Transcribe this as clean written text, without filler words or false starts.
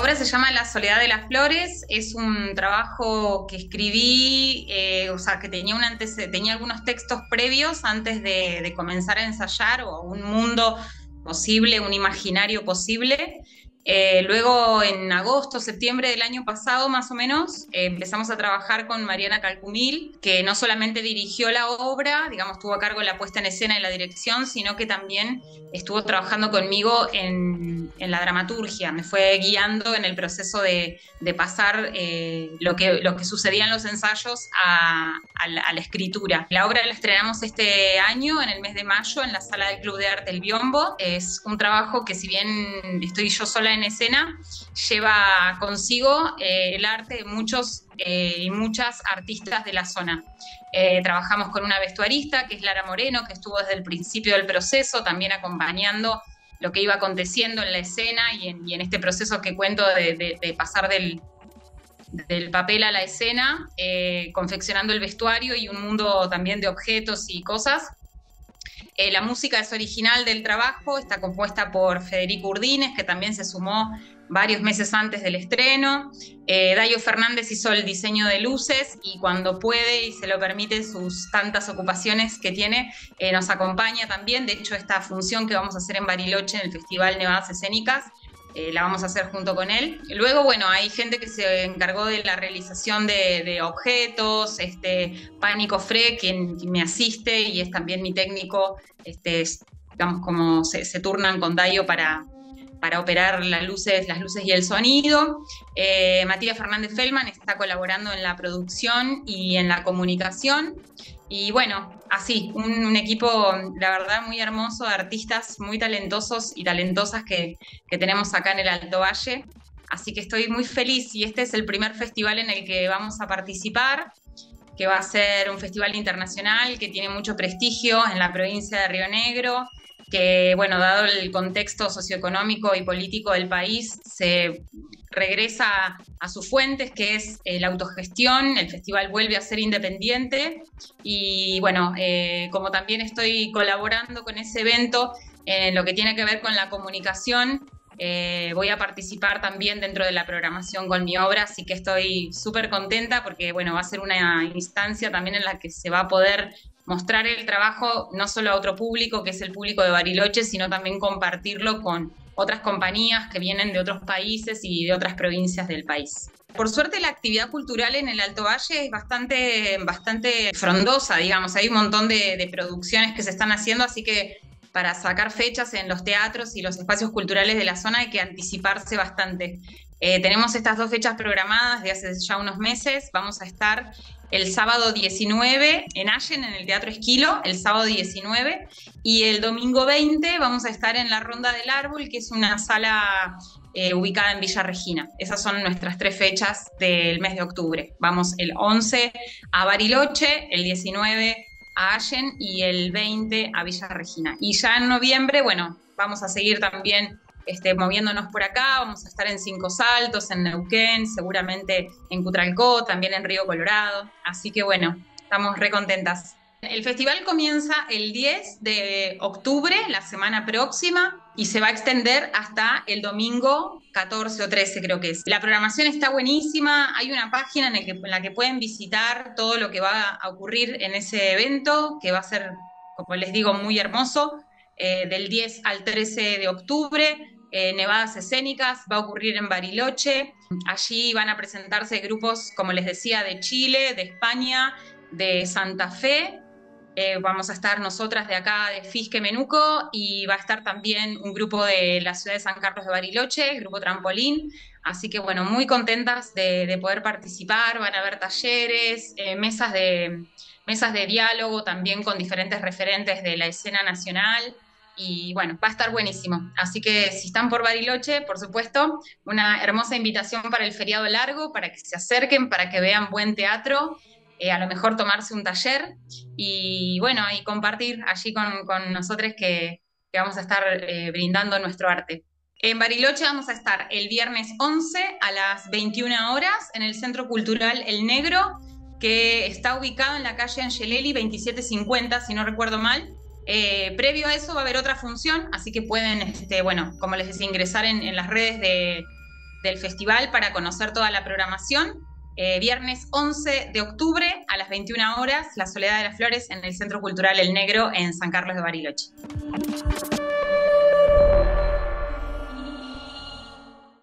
obra se llama La soledad de las flores, es un trabajo que escribí, o sea, que tenía, tenía algunos textos previos antes de comenzar a ensayar, o un mundo posible, un imaginario posible. Luego, en agosto, septiembre del año pasado, más o menos, empezamos a trabajar con Mariana Calcumil, que no solamente dirigió la obra, digamos, tuvo a cargo la puesta en escena y la dirección, sino que también estuvo trabajando conmigo en la dramaturgia. Me fue guiando en el proceso de pasar lo que sucedía en los ensayos a la escritura. La obra la estrenamos este año, en el mes de mayo, en la Sala del Club de Arte El Biombo. Es un trabajo que, si bien estoy yo sola en escena, lleva consigo el arte de muchos y muchas artistas de la zona. Trabajamos con una vestuarista, que es Lara Moreno, que estuvo desde el principio del proceso, también acompañando lo que iba aconteciendo en la escena y en este proceso que cuento de pasar del papel a la escena, confeccionando el vestuario y un mundo también de objetos y cosas. La música es original del trabajo, está compuesta por Federico Urdines, que también se sumó varios meses antes del estreno. Dayo Fernández hizo el diseño de luces y, cuando puede y se lo permite sus tantas ocupaciones que tiene, nos acompaña también. De hecho, esta función que vamos a hacer en Bariloche, en el Festival Nevadas Escénicas, la vamos a hacer junto con él. Luego, bueno, hay gente que se encargó de la realización de objetos, Pánico Fre, quien me asiste y es también mi técnico, digamos, como se turnan con Dayo para operar las luces y el sonido. Matías Fernández Feldman está colaborando en la producción y en la comunicación. Y bueno, así, un equipo, la verdad, muy hermoso, de artistas muy talentosos y talentosas que tenemos acá en el Alto Valle. Así que estoy muy feliz, y este es el primer festival en el que vamos a participar, que va a ser un festival internacional que tiene mucho prestigio en la provincia de Río Negro, que, bueno, dado el contexto socioeconómico y político del país, se regresa a sus fuentes, que es la autogestión. El festival vuelve a ser independiente y, bueno, como también estoy colaborando con ese evento en lo que tiene que ver con la comunicación, voy a participar también dentro de la programación con mi obra, así que estoy súper contenta porque, bueno, va a ser una instancia también en la que se va a poder mostrar el trabajo no solo a otro público, que es el público de Bariloche, sino también compartirlo con otras compañías que vienen de otros países y de otras provincias del país. Por suerte, la actividad cultural en el Alto Valle es bastante frondosa, digamos. Hay un montón de producciones que se están haciendo, así que para sacar fechas en los teatros y los espacios culturales de la zona hay que anticiparse bastante. Tenemos estas dos fechas programadas de hace ya unos meses. Vamos a estar el sábado 19 en Allen, en el Teatro Esquilo, el sábado 19, y el domingo 20 vamos a estar en la Ronda del Árbol, que es una sala ubicada en Villa Regina. Esas son nuestras tres fechas del mes de octubre. Vamos el 11 a Bariloche, el 19 a Allen y el 20 a Villa Regina. Y ya en noviembre, bueno, vamos a seguir también moviéndonos por acá. Vamos a estar en Cinco Saltos, en Neuquén, seguramente en Cutralcó, también en Río Colorado. Así que, bueno, estamos re contentas. El festival comienza el 10 de octubre, la semana próxima, y se va a extender hasta el domingo 14 o 13, creo que es. La programación está buenísima. Hay una página en la que pueden visitar todo lo que va a ocurrir en ese evento, que va a ser, como les digo, muy hermoso. Del 10 al 13 de octubre, Nevadas Escénicas va a ocurrir en Bariloche. Allí van a presentarse grupos, como les decía, de Chile, de España, de Santa Fe. Vamos a estar nosotras de acá, de Fisque Menuco, y va a estar también un grupo de la ciudad de San Carlos de Bariloche, el grupo Trampolín. Así que, bueno, muy contentas de poder participar. Van a haber talleres, mesas de diálogo también con diferentes referentes de la escena nacional. Y, bueno, va a estar buenísimo. Así que, si están por Bariloche, por supuesto, una hermosa invitación para el feriado largo, para que se acerquen, para que vean buen teatro. A lo mejor tomarse un taller y, bueno, y compartir allí con nosotros que vamos a estar brindando nuestro arte. En Bariloche vamos a estar el viernes 11 a las 21 horas en el Centro Cultural El Negro, que está ubicado en la calle Angelelli 2750, si no recuerdo mal. Previo a eso va a haber otra función, así que pueden, bueno, como les decía, ingresar en las redes del festival para conocer toda la programación. Viernes 11 de octubre a las 21 horas, La Soledad de las Flores en el Centro Cultural El Negro en San Carlos de Bariloche.